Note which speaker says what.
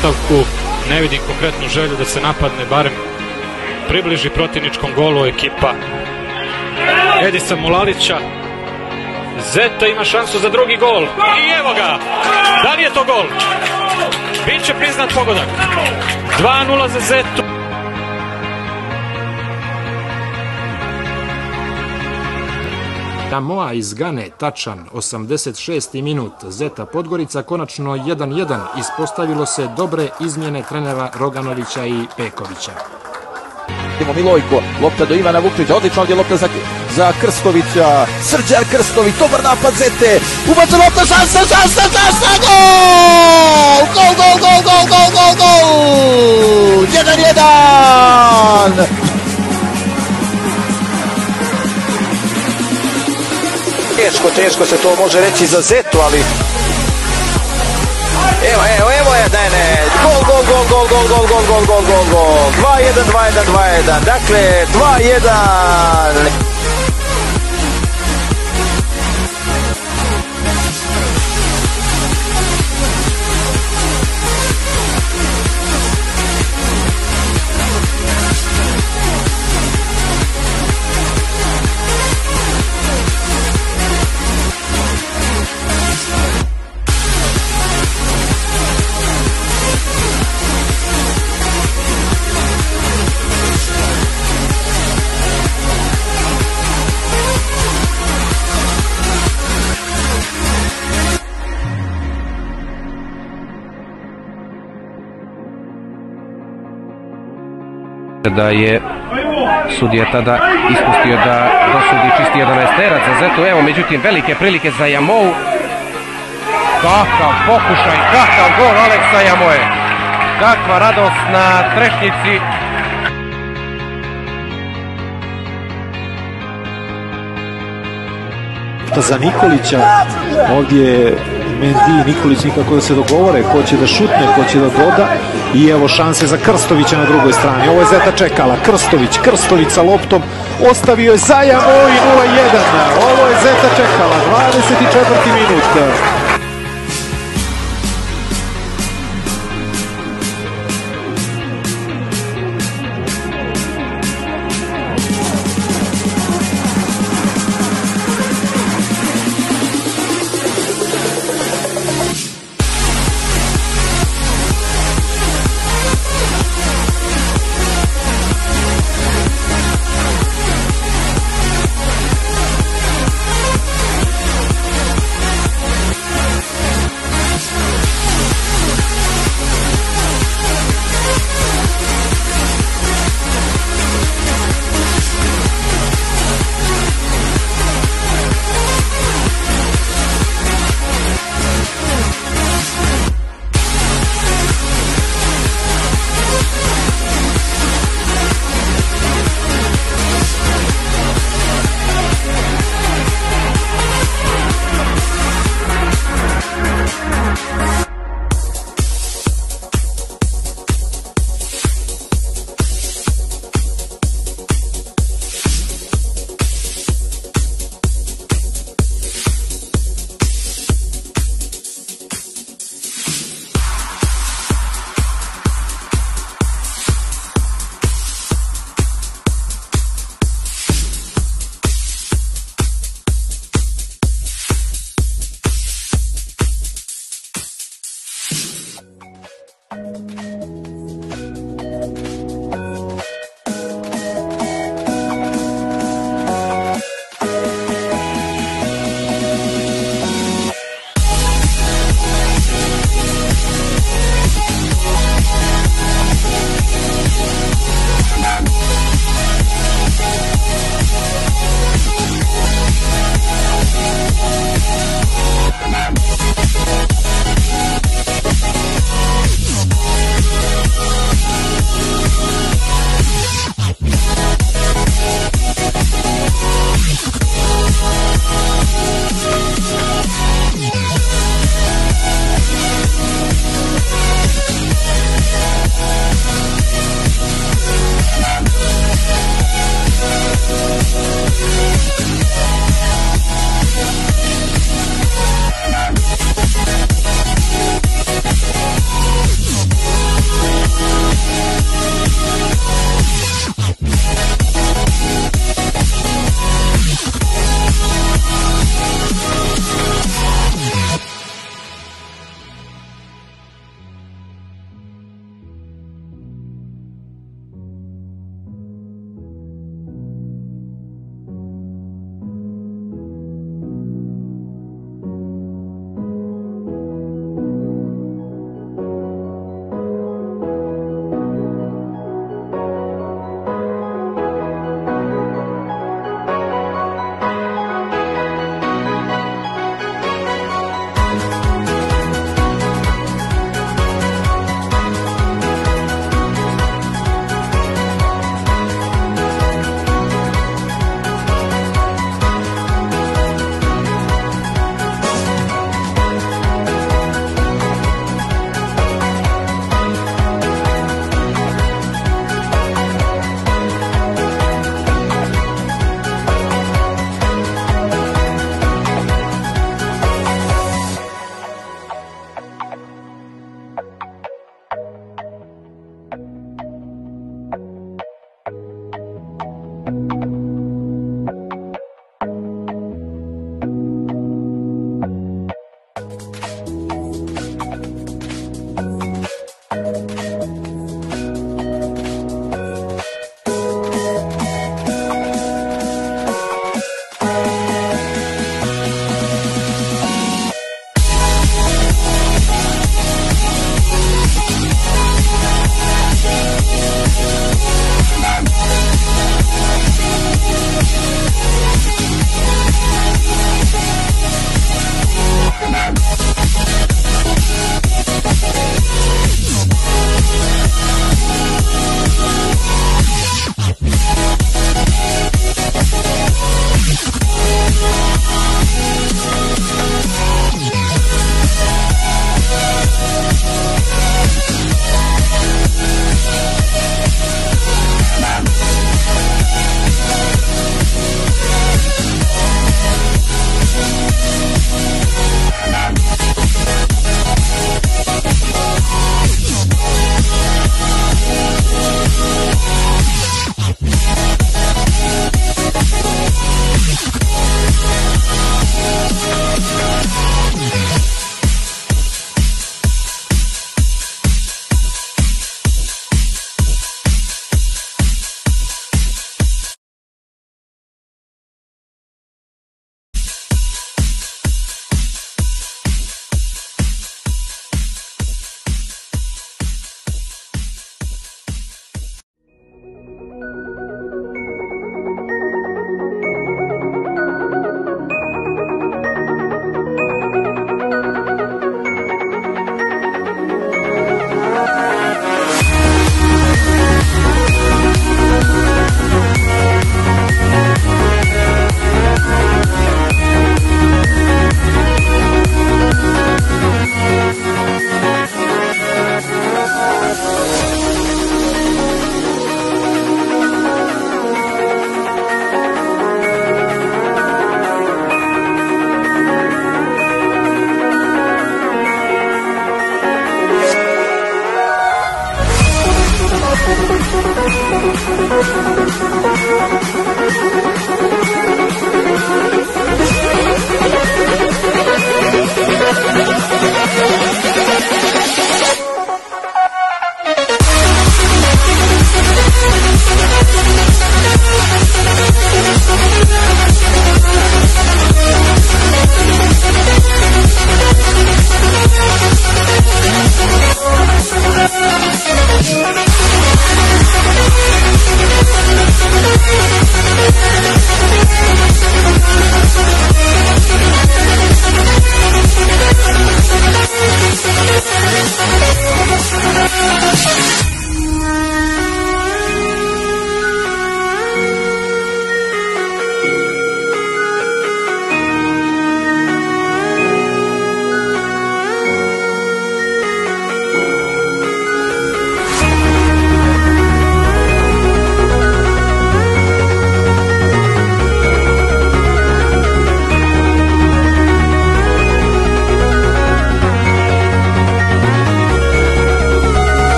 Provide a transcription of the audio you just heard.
Speaker 1: ostavku. Ne vidim konkretnu želju da se napadne, barem približi protivničkom golu ekipa Edisa Mulalića. Zeta ima šansu za drugi gol i evo ga! Da li je to gol? Biće priznat pogodak. 2:0 za Zetu.
Speaker 2: Yamoah iz Gane, tačan, 86. minut. Zeta Podgorica konačno 1:1. Ispostavilo se dobre izmjene trenera Roganovića i Pekovića.
Speaker 3: Idemo Milojko, lopta do Ivana Vuklića, odlično ovdje lopta za Krstovića, Srđan Krstović, dobar napad Zete, ubaca lopta, šansa, gol! Gol! 1:1! Teško se to može reći za Zetu, ali evo je, ne, gol, 2:1, dakle 2:1.
Speaker 4: Da je sudija tada ispustio da dosudi čisti 11-terac za Zetu, evo međutim velike prilike za Yamoah. Kakav pokušaj, kakav gol Aleksa Yamoah, kakva radost na Trešnjici.
Speaker 5: Za Nikolića, ovdje Mendi i Nikolić nikako da se dogovore ko će da šutne, ko će da doda, i evo šanse za Krstovića na drugoj strani. Ovo je Zeta čekala, Krstović sa loptom ostavio je za Yamoah i 0:1. Ovo je Zeta čekala, 24. minut.